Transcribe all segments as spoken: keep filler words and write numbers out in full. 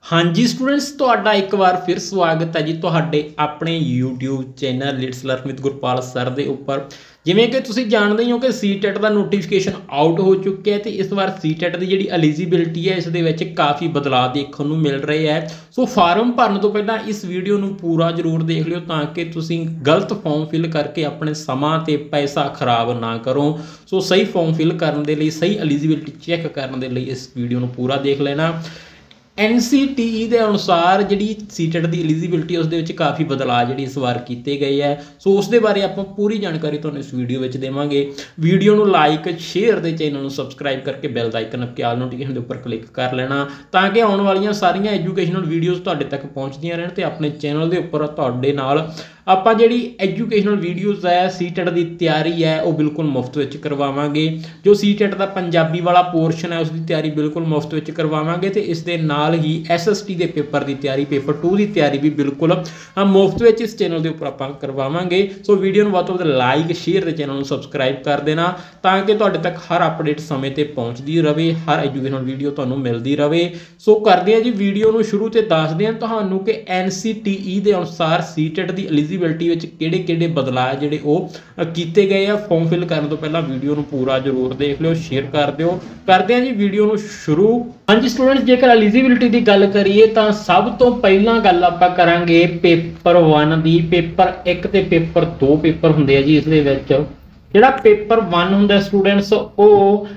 हाँ जी स्टूडेंट्स, तुहाडा एक बार फिर स्वागत है जी तुहाडे अपने YouTube channel let's learn with Gurpal sir दे उपर। जिवें कि तुसीं जाणदे ही हो कि सी टैट का नोटिफिकेशन आउट हो चुका है तो इस बार सी टैट की जी एलिजिबिलिटी है इस दे काफ़ी बदलाव देखने को मिल रहे हैं। सो फार्म भरने तो पहला इस वीडियो को पूरा जरूर देख लियो ताकि तुसीं गलत फॉर्म फिल करके अपने समा ते पैसा खराब ना करो। सो सही फॉर्म फिल करने के लिए सही एलिजिबिलिटी चैक करने के लिए इस वीडियो को पूरा देख लेना। एन सी टी ई के अनुसार जी सी टैट की एलिजिबिलिटी उस काफ़ी बदलाव जी इस बार किए गए हैं। सो उस दे बारे आप पूरी जानकारी तो इस वीडियो में देवांगे। वीडियो को लाइक शेयर दे चैनल को सबसक्राइब करके बैल दा आइकन के आल नोटिफिकेशन के उपर क्लिक कर लेना ताकि आने वाली सारिया एजुकेशनल वीडियोज़ तुहाडे तक पहुँचदियाँ रहन ते अपने चैनल के उपर तुहाडे नाल ਆਪਾਂ ਜਿਹੜੀ एजुकेशनल वीडियोज़ है सी टैट की तैयारी है वो बिल्कुल मुफ्त में करवावांगे। जो सी टैट का पंजाबी वाला पोर्शन है उसकी तैयारी बिल्कुल मुफ्त में करवावांगे तो इस दे नाल ही एस एस टी के पेपर की तैयारी पेपर टू की तैयारी भी बिल्कुल मुफ्त में इस चैनल के उपर आप करवावांगे। सो वीडियो को वध तो वध लाइक शेयर के चैनल को सबसक्राइब कर देना ताकि तुहाडे तक हर अपडेट समय पर पहुँचती रहे, हर एजुकेशनल वीडियो तुहानूं मिलती रहे। सो करते हैं जी वीडियो को शुरू से दसदे हैं तुहानूं कि एन सी टी ई के अनुसार सी टैट की एलिजिबिलिटी किहड़े किहड़े बदलाव जिहड़े वो कीते गए हैं। फॉर्म फिल करने तो पहला वीडियो को पूरा जरूर देख लियो, शेयर कर दिओ। करते हैं जी वीडियो को शुरू। हाँ जी स्टूडेंट्स, जेकर एलिजिबिलिटी की गल करिए तो सब तो पहला गल आपां करांगे पेपर वन की। पेपर एक ते पेपर दो पेपर हुंदे आ जी। इस दे विच जिहड़ा पेपर वन हुंदा स्टूडेंट्स वो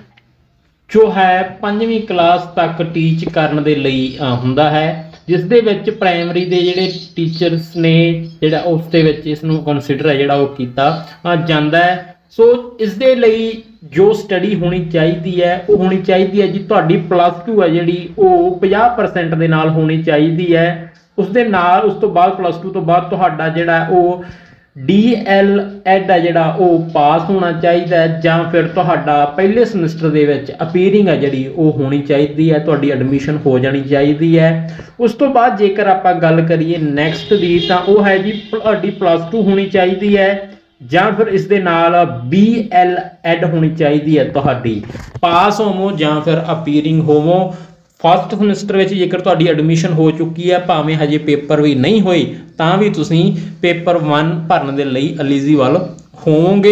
जो है पंजवीं क्लास तक टीच करने दे लई हुंदा है, जिस दे विच प्राइमरी के जिहड़े टीचर्स ने जिहड़ा उस दे विच इसनूं कंसीडर है जिहड़ा वो कीता जांदा है। सो इस दे लई जो स्टडी होनी चाहिए है वो होनी चाहिए है जी तुहाडी प्लस टू है जिहड़ी वो पचास परसेंट दे नाल होनी चाहिए है। उस दे नाल उस तो बाद प्लस टू तो बाद तुहाडा जिहड़ा वो डी एल एड है जिहड़ा वो पास होना चाहिए है, जां फिर तुहाडा पहले समैसटर दे विच अपीयरिंग है जिहड़ी वो होनी चाहिए है, तुहाडी एडमिशन हो जानी चाहिए है। उस तो बाद जेकर आपां गल करिए नैक्सट दी तां वो है जी तुहाडी प्लस टू होनी चाहिए है, जां फिर इस दे नाल बी एल एड होनी चाहिए है। तुहाडी पास होवो जां फिर अपीयरिंग होवो। फस्ट समैसटर में जेकर तुहाडी एडमिशन हो चुकी है भावें हजे पेपर भी नहीं होए तां भी तुसीं पेपर वन भरने दे लई एलिजिबल होवोगे।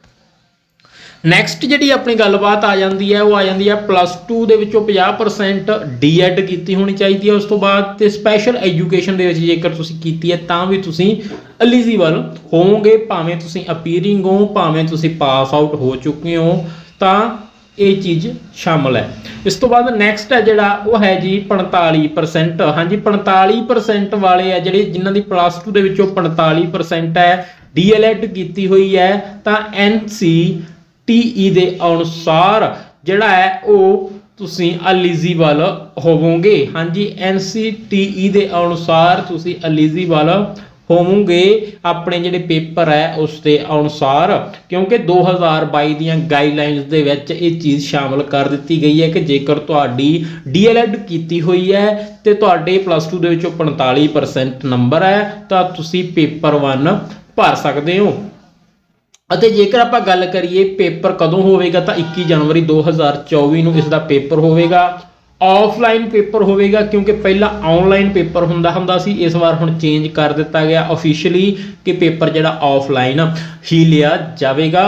नैक्सट जी अपनी गलबात आ जाती है वो आ जाती है प्लस टू के पचास परसेंट डी एड की होनी चाहिए है। उस तो बाद तो स्पैशल एजुकेशन के जेकर तुसीं कीती है तां भी तुसीं एलिजिबल होवोगे, भावें तुसीं अपीयरिंग हो भावें तुसीं पास आउट हो चुके हो तां ये चीज़ शामिल है। इस तो बाद नैक्सट है जिहड़ा वो है जी पैंताली परसेंट। हाँ जी पैंताली परसेंट वाले है जिहड़े जिन्हां दी प्लस टू दे विचों पैंताली परसेंट है डी एल एड की हुई है तां एन सी टी ई दे अनुसार जिहड़ा है वो तुसीं एलिजिबल होवोगे। हाँ G N C T E दे अनुसार तुसीं एलिजिबल होवोगे अपने जिहड़े पेपर है उसके अनुसार, क्योंकि दो हज़ार बाई दीयां गाइडलाइनस दे विच ये चीज़ शामिल कर दी गई है कि जेकर तुहाडी डी एल एड की हुई है तो तुहाडे प्लस टू दे विचों पैंताली परसेंट नंबर है तो तुसीं पेपर वन भर सकते हो। ਅਤੇ जेकर आप गल करिए पेपर कदों होवेगा तो इक्की जनवरी दो हज़ार चौबीस ਨੂੰ इसका पेपर होवेगा। ऑफलाइन पेपर होवेगा क्योंकि पहला ऑनलाइन पेपर हुंदा हुंदा सी, इस बार हुण चेंज कर दिता गया ऑफिशियली कि पेपर जिहड़ा ऑफलाइन ही लिया जाएगा।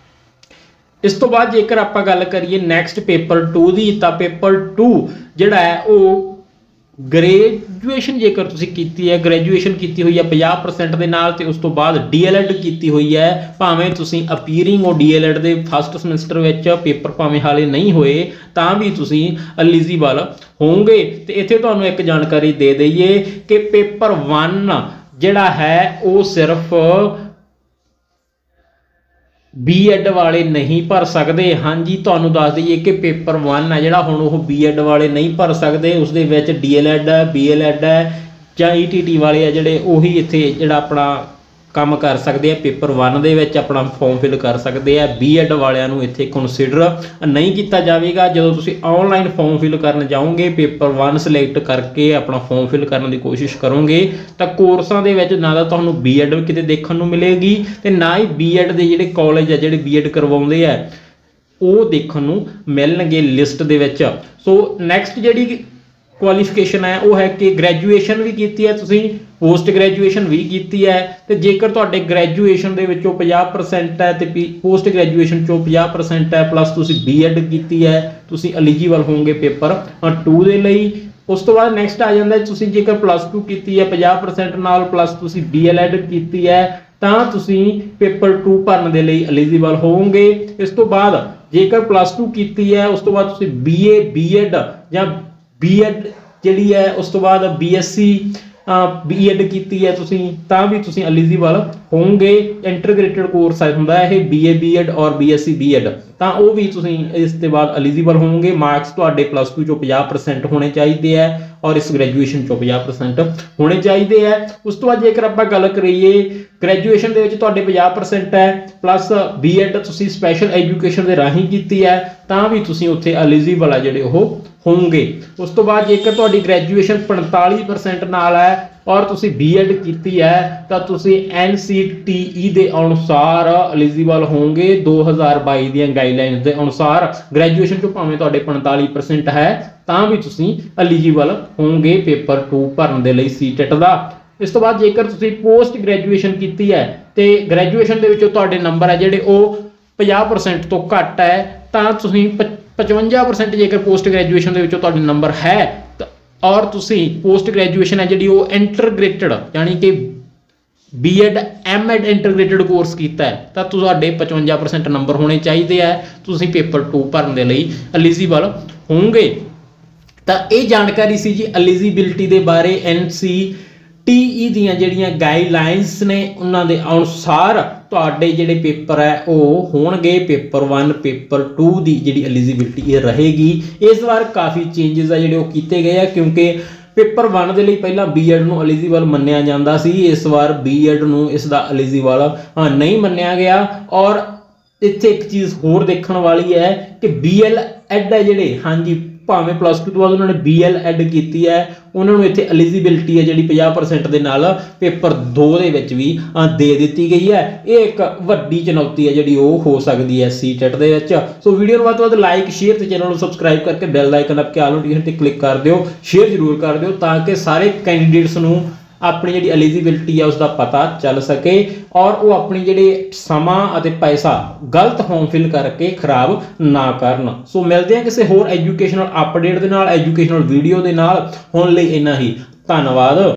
इस तो बाद जेकर आप गल करिए नैक्सट पेपर टू की तो पेपर टू जिहड़ा है वो ग्रेजुएशन जेकर तुसीं कीती है ग्रेजुएशन की हुई है पचास परसेंट के नाल ते उस तो बाद डी एल एड की हुई है, भावें तुसीं अपीयरिंग हो डी एल एड के फस्ट समैसटर विच पेपर भावें हाले नहीं होए तां भी तुसीं एलिजिबल होवोगे। तो इत्थे तुहानूं एक जानकारी दे दईए कि पेपर वन जिहड़ा है वो सिर्फ बी एड वाले नहीं भर सकते। हाँ जी तुहानूं दस दईए कि पेपर वन है जिहड़ा हुण वो बी एड वाले नहीं भर सकते, उस दे विच डी एल एड है बी एल एड है जां ई टी टी वाले है जिहड़े उही इत्थे जिहड़ा अपना काम कर सकते हैं पेपर वन दे विच अपना फॉर्म फिल कर सकते हैं। बी एड वालियां नूं इत्थे कंसीडर नहीं किया जाएगा। जदों तुसीं ऑनलाइन फॉर्म फिल करन जाओगे पेपर वन सिलेक्ट करके अपना फॉर्म फिल करने की कोशिश करोगे तो कोर्सां दे विच ना तां तुहानूं बी एड किते देखण नूं मिलेगी ते ना ही बी एड दे जिहड़े कॉलेज है जिहड़े बी एड करवाउंदे आ वो देखण नूं मिलणगे लिस्ट दे विच। सो नैक्सट जिहड़ी ਕੁਆਲੀਫਿਕੇਸ਼ਨ ਹੈ ਉਹ ਹੈ ਕਿ ਗ੍ਰੈਜੂਏਸ਼ਨ ਵੀ ਕੀਤੀ ਹੈ ਤੁਸੀਂ, ਪੋਸਟ ਗ੍ਰੈਜੂਏਸ਼ਨ ਵੀ ਕੀਤੀ ਹੈ। ਤੇ ਜੇਕਰ ਤੁਹਾਡੇ ਗ੍ਰੈਜੂਏਸ਼ਨ ਦੇ ਵਿੱਚੋਂ ਪੰਜਾਹ ਪਰਸੈਂਟ ਹੈ ਤੇ ਪੋਸਟ ਗ੍ਰੈਜੂਏਸ਼ਨ ਚੋਂ ਪੰਜਾਹ ਪਰਸੈਂਟ ਹੈ ਪਲੱਸ ਤੁਸੀਂ ਬੀਐਡ ਕੀਤੀ ਹੈ, ਤੁਸੀਂ ਐਲੀਜੀਬਲ ਹੋਵੋਗੇ ਪੇਪਰ ਟੂ ਦੇ ਲਈ। ਉਸ ਤੋਂ ਬਾਅਦ ਨੈਕਸਟ ਆ ਜਾਂਦਾ ਤੁਸੀਂ ਜੇਕਰ ਪਲੱਸ ਟੂ ਕੀਤੀ ਹੈ ਪੰਜਾਹ ਪਰਸੈਂਟ ਨਾਲ ਪਲੱਸ ਤੁਸੀਂ ਬੀਐਲਐਡ ਕੀਤੀ ਹੈ ਤਾਂ ਤੁਸੀਂ ਪੇਪਰ ਟੂ ਭਰਨ ਦੇ ਲਈ ਐਲੀਜੀਬਲ ਹੋਵੋਗੇ। ਇਸ ਤੋਂ ਬਾਅਦ ਜੇਕਰ ਪਲੱਸ ਟੂ ਕੀਤੀ ਹੈ ਉਸ ਤੋਂ ਬਾਅਦ ਤੁਸੀਂ ਬੀਏ ਬੀਐਡ ਜਾਂ ਬੀਐਡ ਜਿਹੜੀ ਹੈ ਉਸ ਤੋਂ ਬਾਅਦ ਬੀਐਸਸੀ ਬੀਐਡ ਕੀਤੀ ਹੈ ਤੁਸੀਂ ਤਾਂ ਵੀ ਤੁਸੀਂ ਐਲੀਜੀਬਲ ਹੋਵੋਗੇ। ਇੰਟੀਗ੍ਰੇਟਡ ਕੋਰਸ ਹੁੰਦਾ ਇਹ ਬੀਏ ਬੀਐਡ ਔਰ ਬੀਐਸਸੀ ਬੀਐਡ, ਤਾਂ ਉਹ ਵੀ ਤੁਸੀਂ ਇਸ ਤੋਂ ਬਾਅਦ ਐਲੀਜੀਬਲ ਹੋਵੋਗੇ। ਮਾਰਕਸ ਤੁਹਾਡੇ ਪਲੱਸ ਟੂ ਚੋਂ ਪੰਜਾਹ ਪਰਸੈਂਟ ਹੋਣੇ ਚਾਹੀਦੇ ਹੈ ਔਰ ਇਸ ਗ੍ਰੈਜੂਏਸ਼ਨ ਚੋਂ ਪੰਜਾਹ ਪਰਸੈਂਟ ਹੋਣੇ ਚਾਹੀਦੇ ਹੈ। ਉਸ ਤੋਂ ਬਾਅਦ ਜੇਕਰ ਆਪਾਂ ਗੱਲ ਕਰੀਏ ਗ੍ਰੈਜੂਏਸ਼ਨ ਦੇ ਵਿੱਚ ਤੁਹਾਡੇ ਪੰਜਾਹ ਪਰਸੈਂਟ ਹੈ ਪਲੱਸ ਬੀਐਡ ਤੁਸੀਂ ਸਪੈਸ਼ਲ ਐਜੂਕੇਸ਼ਨ ਦੇ ਰਾਹੀਂ ਕੀਤੀ ਹੈ ਤਾਂ ਵੀ ਤੁਸੀਂ ਉੱਥੇ ਐਲੀਜੀਬਲ ਆ ਜਿਹੜੇ ਉਹ ਹੋਣਗੇ। ਉਸ ਤੋਂ ਬਾਅਦ ਜੇਕਰ ਤੁਹਾਡੀ ਗ੍ਰੈਜੂਏਸ਼ਨ ਪੰਤਾਲੀ ਪਰਸੈਂਟ ਨਾਲ ਹੈ ਔਰ ਤੁਸੀਂ ਬੀਐਡ ਕੀਤੀ ਹੈ ਤਾਂ ਤੁਸੀਂ ਐਨ ਸੀ ਟੀ ਈ ਦੇ ਅਨੁਸਾਰ ਐਲੀਜੀਬਲ ਹੋਵੋਗੇ। ਦੋ ਹਜ਼ਾਰ ਬਾਈ ਦੀਆਂ ਗਾਈਡਲਾਈਨਸ ਦੇ ਅਨੁਸਾਰ ਗ੍ਰੈਜੂਏਸ਼ਨ ਚੋਂ ਭਾਵੇਂ ਤੁਹਾਡੇ ਪੰਤਾਲੀ ਪਰਸੈਂਟ ਹੈ ਤਾਂ ਵੀ ਤੁਸੀਂ ਐਲੀਜੀਬਲ ਹੋਵੋਗੇ ਪੇਪਰ ਟੂ ਭਰਨ ਦੇ ਲਈ ਸੀਟੈਟ ਦਾ। ਇਸ ਤੋਂ ਬਾਅਦ ਜੇਕਰ ਤੁਸੀਂ ਪੋਸਟ ਗ੍ਰੈਜੂਏਸ਼ਨ ਕੀਤੀ ਹੈ ਤੇ ਗ੍ਰੈਜੂਏਸ਼ਨ ਦੇ ਵਿੱਚੋਂ ਤੁਹਾਡੇ ਨੰਬਰ ਹੈ ਜਿਹੜੇ ਉਹ ਪੰਜਾਹ ਪਰਸੈਂਟ ਤੋਂ ਘੱਟ ਹੈ ਤਾਂ ਤੁਸੀਂ ਪਚਵੰਜਾ ਪਰਸੈਂਟ ਜੇਕਰ ਪੋਸਟ ਗ੍ਰੈਜੂਏਸ਼ਨ ਦੇ ਵਿੱਚੋਂ ਤੁਹਾਡੇ ਨੰਬਰ ਹੈ ਔਰ ਤੁਸੀਂ ਪੋਸਟ ਗ੍ਰੈਜੂਏਸ਼ਨ ਹੈ ਜਿਹੜੀ ਉਹ ਇੰਟੀਗ੍ਰੇਟਡ ਯਾਨੀ ਕਿ ਬੀਐਡ ਐਮਐਡ ਇੰਟੀਗ੍ਰੇਟਡ ਕੋਰਸ ਕੀਤਾ ਹੈ ਤਾਂ ਤੁਹਾਡੇ ਪਚਵੰਜਾ ਪਰਸੈਂਟ ਨੰਬਰ ਹੋਣੇ ਚਾਹੀਦੇ ਹੈ, ਤੁਸੀਂ ਪੇਪਰ ਟੂ ਭਰਨ ਦੇ ਲਈ ਐਲੀਜੀਬਲ ਹੋਵੋਗੇ। ਤਾਂ ਇਹ ਜਾਣਕਾਰੀ ਸੀ ਜੀ ਐਲੀਜੀਬਿਲਿਟੀ ਦੇ ਬਾਰੇ। ਐਨ ਸੀ ਟੀ ਈ ਦੀਆਂ ਜਿਹੜੀਆਂ ਗਾਈਡਲਾਈਨਸ ਨੇ ਉਹਨਾਂ ਦੇ ਅਨੁਸਾਰ ਤੁਹਾਡੇ ਜਿਹੜੇ ਪੇਪਰ ਹੈ ਉਹ ਹੋਣਗੇ। ਪੇਪਰ ਵਨ ਪੇਪਰ ਟੂ ਦੀ ਜਿਹੜੀ ਐਲੀਜੀਬਿਲਿਟੀ ਇਹ ਰਹੇਗੀ। ਇਸ ਵਾਰ ਕਾਫੀ ਚੇਂਜਸ ਆ ਜਿਹੜੇ ਉਹ ਕੀਤੇ ਗਏ ਆ ਕਿਉਂਕਿ ਪੇਪਰ ਵਨ ਦੇ ਲਈ ਪਹਿਲਾਂ ਬੀਐਡ ਨੂੰ ਐਲੀਜੀਬਲ ਮੰਨਿਆ ਜਾਂਦਾ ਸੀ, ਇਸ ਵਾਰ ਬੀਐਡ ਨੂੰ ਇਸ ਦਾ ਐਲੀਜੀਬਲ ਨਹੀਂ ਮੰਨਿਆ ਗਿਆ। ਔਰ ਇੱਥੇ ਇੱਕ ਚੀਜ਼ ਹੋਰ ਦੇਖਣ ਵਾਲੀ ਹੈ ਕਿ ਬੀਐਲ ਐਡ ਹੈ ਜਿਹੜੇ ਹਾਂਜੀ ਭਾਵੇਂ ਪਲੱਸ ਟੂ ਤੋਂ ਬਾਅਦ ਉਹਨਾਂ ਨੇ ਬੀਐਲ ਐਡ ਕੀਤੀ ਹੈ ਉਹਨਾਂ ਨੂੰ ਇੱਥੇ ਐਲੀਜੀਬਿਲਿਟੀ ਹੈ ਜਿਹੜੀ ਪੰਜਾਹ ਪਰਸੈਂਟ ਦੇ ਨਾਲ ਪੇਪਰ ਦੋ ਦੇ ਵਿੱਚ ਵੀ ਦੇ ਦਿੱਤੀ ਗਈ ਹੈ। ਇਹ ਇੱਕ ਵੱਡੀ ਚੁਣੌਤੀ ਹੈ ਜਿਹੜੀ ਉਹ ਹੋ ਸਕਦੀ ਹੈ ਸੀਟੈਟ ਦੇ ਵਿੱਚ। ਸੋ ਵੀਡੀਓ ਨੂੰ ਵੱਧ ਤੋਂ ਵੱਧ ਲਾਈਕ ਸ਼ੇਅਰ ਤੇ ਚੈਨਲ ਨੂੰ ਸਬਸਕ੍ਰਾਈਬ ਕਰਕੇ ਬੈਲ ਆਈਕਨ ਅੱਗੇ ਆਲ ਨੋਟੀਫਿਕੇਸ਼ਨ ਤੇ ਕਲਿੱਕ ਕਰ ਦਿਓ, ਸ਼ੇਅਰ ਜ਼ਰੂਰ ਕਰ ਦਿਓ ਤਾਂ ਕਿ ਸਾਰੇ ਕੈਂਡੀਡੇਟਸ ਨੂੰ ਆਪਣੀ ਜਿਹੜੀ ਐਲੀਜੀਬਿਲਿਟੀ ਹੈ ਉਸ ਦਾ ਪਤਾ ਚੱਲ ਸਕੇ ਔਰ ਉਹ ਆਪਣੀ ਜਿਹੜੇ ਸਮਾਂ ਅਤੇ ਪੈਸਾ ਗਲਤ ਫਾਰਮ ਫਿਲ ਕਰਕੇ ਖਰਾਬ ਨਾ ਕਰਨ। ਸੋ ਮਿਲਦੇ ਹਾਂ ਕਿਸੇ ਹੋਰ ਐਜੂਕੇਸ਼ਨਲ ਅਪਡੇਟ ਦੇ ਨਾਲ, ਐਜੂਕੇਸ਼ਨਲ ਵੀਡੀਓ ਦੇ ਨਾਲ। ਹੁਣ ਲਈ ਇੰਨਾ ਹੀ, ਧੰਨਵਾਦ।